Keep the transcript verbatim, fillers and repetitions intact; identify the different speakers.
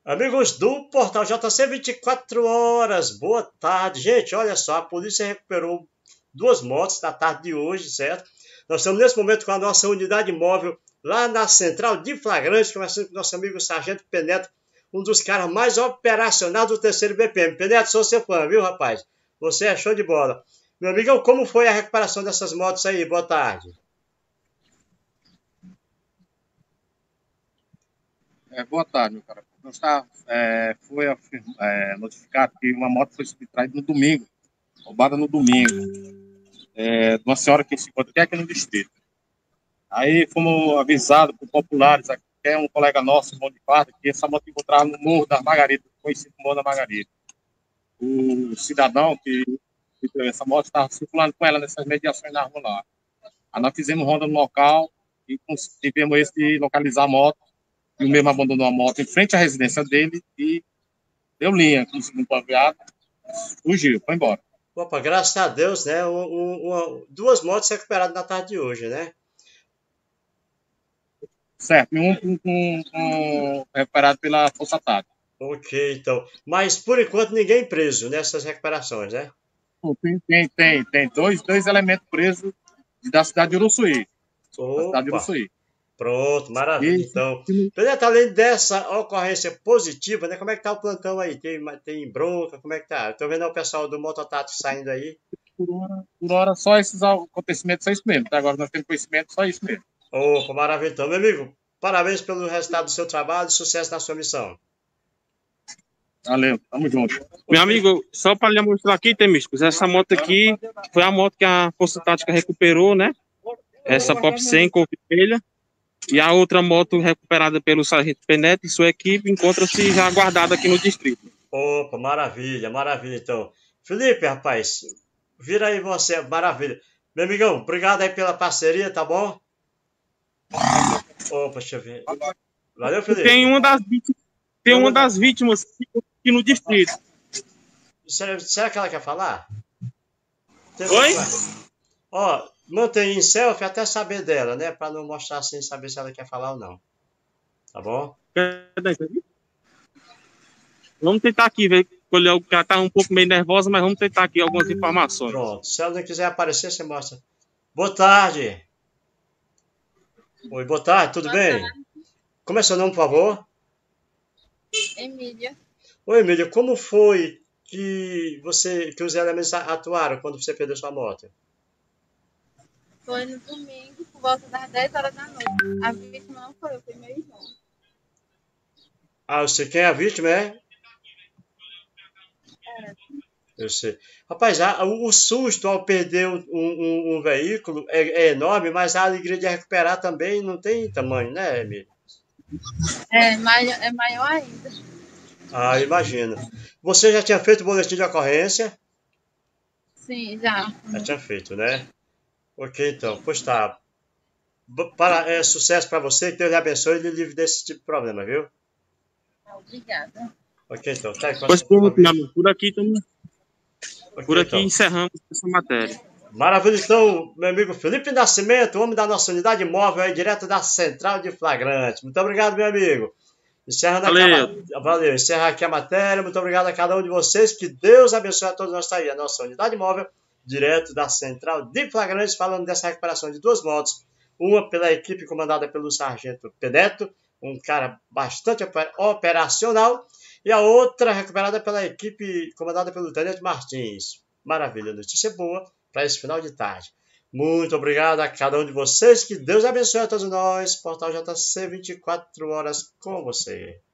Speaker 1: Amigos do Portal J C vinte e quatro horas, boa tarde. Gente, olha só, a polícia recuperou duas motos na tarde de hoje, certo? Nós estamos nesse momento com a nossa unidade móvel lá na central de flagrante, conversando com nosso amigo Sargento Peneto, um dos caras mais operacionais do terceiro B P M. Peneto, sou seu fã, viu, rapaz? Você é show de bola. Meu amigão, como foi a recuperação dessas motos aí? Boa tarde.
Speaker 2: É, boa tarde, meu cara. Nós tá, é, foi é, notificado que uma moto foi subtraída no domingo, roubada no domingo, é, de uma senhora que se encontra aqui no distrito. Aí fomos avisados por populares, aqui, que é um colega nosso, irmão de farda, que essa moto encontrava no Morro das Margaridas, conhecido como Morro da Margarida. O cidadão que que essa moto estava circulando com ela nessas mediações na rua lá. Aí nós fizemos ronda no local e tivemos esse localizar a moto. E o mesmo abandonou a moto em frente à residência dele e deu linha com o segundo paviado, fugiu, foi embora.
Speaker 1: Opa, graças a Deus, né? Um, um, uma, duas motos recuperadas na tarde de hoje, né?
Speaker 2: Certo, e um, um, um, um recuperado pela Força Tática.
Speaker 1: Ok, então. Mas por enquanto ninguém preso nessas recuperações, né?
Speaker 2: Tem, tem, tem, tem dois, dois elementos presos da cidade de Uruçuí. Da cidade de
Speaker 1: Opa,
Speaker 2: Uruçuí.
Speaker 1: pronto, maravilha.
Speaker 2: E,
Speaker 1: Então, Penetra, além dessa ocorrência positiva, né? Como é que tá o plantão aí? Tem, tem bronca? Como é que tá? Eu tô vendo o pessoal do Mototato saindo aí.
Speaker 2: por hora, por hora, só esses acontecimentos, só isso mesmo. Até agora nós temos conhecimento, só isso mesmo.
Speaker 1: Opa, maravilha. Então, meu amigo, parabéns pelo resultado do seu trabalho e sucesso na sua missão.
Speaker 2: Valeu, tamo junto.
Speaker 3: Meu amigo, só para lhe mostrar aqui, Temísticos, essa moto aqui foi a moto que a Força Tática recuperou, né? Essa Pop cem cor vermelha. E a outra moto recuperada pelo Sargento Peneto e sua equipe encontra-se já guardada aqui no distrito.
Speaker 1: Opa, maravilha, maravilha. Então, Felipe, rapaz, vira aí você, maravilha. Meu amigão, obrigado aí pela parceria, tá bom? Opa, deixa eu ver. Valeu, Felipe.
Speaker 3: Tem uma das vítimas, tem uma das vítimas aqui no distrito.
Speaker 1: Será, será que ela quer falar?
Speaker 3: Oi?
Speaker 1: Ó, mantém em selfie até saber dela, né? Pra não mostrar assim, saber se ela quer falar ou não. Tá bom?
Speaker 3: Vamos tentar aqui ver. Ela tá um pouco meio nervosa, mas vamos tentar aqui algumas informações.
Speaker 1: Pronto. Se ela não quiser aparecer, você mostra. Boa tarde. Oi, boa tarde, tudo
Speaker 4: Boa
Speaker 1: bem?
Speaker 4: tarde.
Speaker 1: Como é seu nome, por favor?
Speaker 4: Emília.
Speaker 1: Oi, Emília, como foi que você, que os elementos atuaram quando você perdeu sua moto?
Speaker 4: Foi no domingo, por volta das dez horas da noite. A vítima não foi eu, foi meu irmão.
Speaker 1: Ah, eu sei quem é a vítima, é?
Speaker 4: Era.
Speaker 1: Eu sei. Rapaz, a- o susto ao perder um, um- um veículo é, é enorme, mas a alegria de recuperar também não tem tamanho, né, Emília?
Speaker 4: É, maior, é maior ainda.
Speaker 1: Ah, imagino. Você já tinha feito o boletim de ocorrência?
Speaker 4: Sim, já.
Speaker 1: Já tinha feito, né? Ok, então. Pois tá. B- Para, é, sucesso para você, que Deus lhe abençoe e lhe livre desse tipo de problema, viu?
Speaker 4: Obrigada.
Speaker 1: Ok, então. Tá,
Speaker 3: Pois pronto, meu amigo, por aqui, tamo,
Speaker 1: ok,
Speaker 3: por aqui
Speaker 1: então.
Speaker 3: encerramos essa matéria.
Speaker 1: Maravilha, então, meu amigo Felipe Nascimento, homem da nossa unidade móvel aí, direto da Central de Flagrante. Muito obrigado, meu amigo. Encerrando aqui a,
Speaker 3: Valeu.
Speaker 1: ma- Valeu, encerra aqui a matéria. Muito obrigado a cada um de vocês. Que Deus abençoe a todos nós. Tá aí a nossa unidade móvel, direto da Central de Flagrante, falando dessa recuperação de duas motos. Uma pela equipe comandada pelo Sargento Peneto, um cara bastante oper- operacional, e a outra recuperada pela equipe comandada pelo Tenente Martins. Maravilha, notícia boa para esse final de tarde. Muito obrigado a cada um de vocês. Que Deus abençoe a todos nós. Portal J C vinte e quatro horas com você.